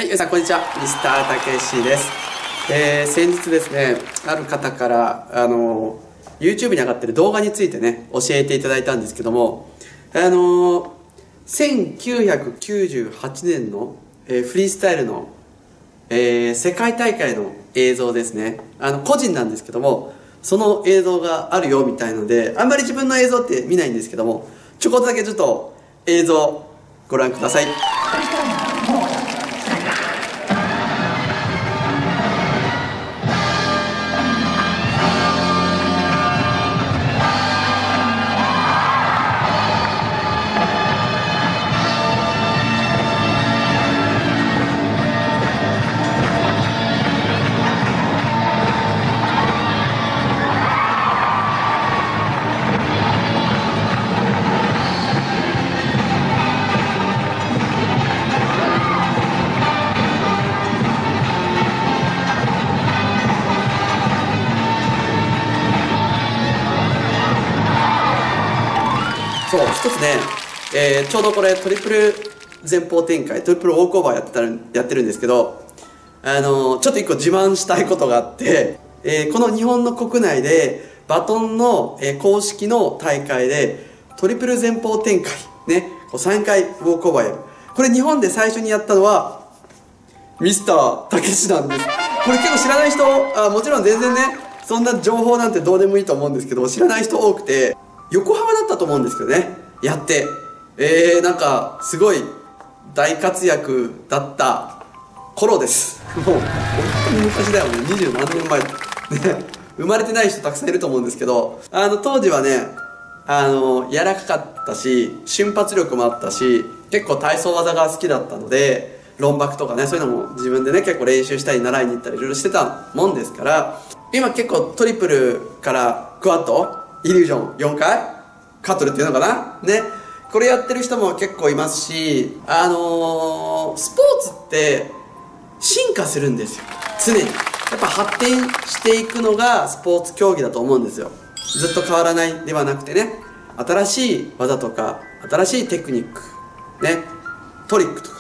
はい、皆さんこんにちは。ミスターたけしです。先日ですね、ある方から、YouTube に上がってる動画についてね、教えていただいたんですけども、1998年の、フリースタイルの、世界大会の映像ですね。個人なんですけども、その映像があるよみたいので、あんまり自分の映像って見ないんですけども、ちょこっとだけちょっと映像ご覧ください。そう、一つね、ちょうどこれトリプル前方展開、トリプルウォークオーバーやってるんですけど、ちょっと一個自慢したいことがあって、この日本の国内でバトンの、公式の大会でトリプル前方展開ね、3回ウォークオーバーやる。これ日本で最初にやったのはミスターたけしなんです。これ結構知らない人、もちろん全然ね、そんな情報なんてどうでもいいと思うんですけど、知らない人多くて、横浜だったと思うんですけどね、やって、なんかすごい大活躍だった頃です。もう本当に昔だよね、20何年前ね、生まれてない人たくさんいると思うんですけど、当時はね、柔らかかったし瞬発力もあったし、結構体操技が好きだったので、ロンバクとかね、そういうのも自分でね結構練習したり習いに行ったりいろいろしてたもんですから、今結構トリプルからクワッドイリュージョン4回カットルっていうのかなね、これやってる人も結構いますし、スポーツって進化するんですよ、常に。やっぱ発展していくのがスポーツ競技だと思うんですよ。ずっと変わらないではなくてね、新しい技とか新しいテクニックね、トリックとか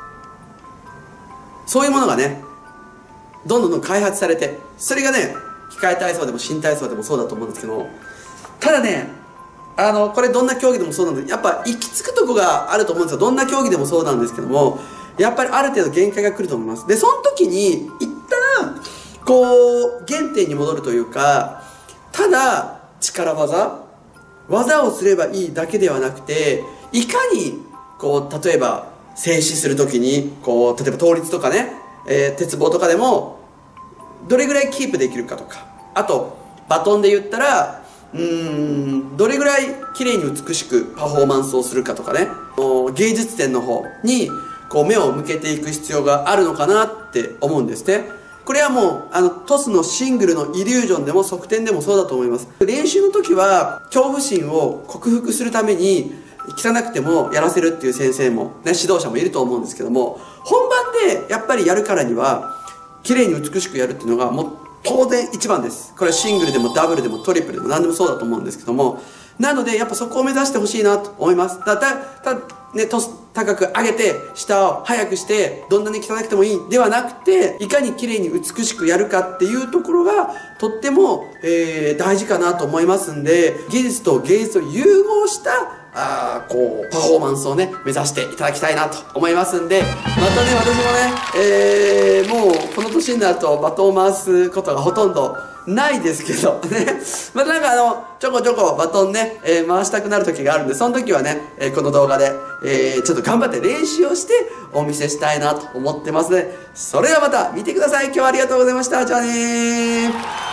そういうものがねどんどん開発されて、それがね器械体操でも新体操でもそうだと思うんですけど、ただね、これどんな競技でもそうなんで、やっぱ行き着くとこがあると思うんですよ。どんな競技でもそうなんですけども、やっぱりある程度限界が来ると思います。でその時に一旦こう原点に戻るというか、ただ力技をすればいいだけではなくて、いかにこう例えば静止する時にこう例えば倒立とかね、鉄棒とかでもどれぐらいキープできるかとか、あとバトンで言ったらどれぐらい綺麗に美しくパフォーマンスをするかとかね、芸術点の方にこう目を向けていく必要があるのかなって思うんですね。これはもうトスのシングルのイリュージョンでも側転でもそうだと思います。練習の時は恐怖心を克服するために汚くてもやらせるっていう先生もね、指導者もいると思うんですけども、本番でやっぱりやるからには綺麗に美しくやるっていうのがもう当然一番です。これはシングルでもダブルでもトリプルでも何でもそうだと思うんですけども、なのでやっぱそこを目指してほしいなと思います。ね、トス高く上げて下を速くしてどんなに汚くてもいいではなくて、いかに綺麗に美しくやるかっていうところがとっても、大事かなと思いますんで、技術と芸術を融合したこうパフォーマンスをね目指していただきたいなと思いますんで、またね私もね、もうこの年になるとバトンを回すことがほとんどないですけどね、またなんかちょこちょこバトンね、回したくなる時があるんで、その時はね、この動画で、ちょっと頑張って練習をしてお見せしたいなと思ってますので、それではまた見てください。今日はありがとうございました。じゃあねー。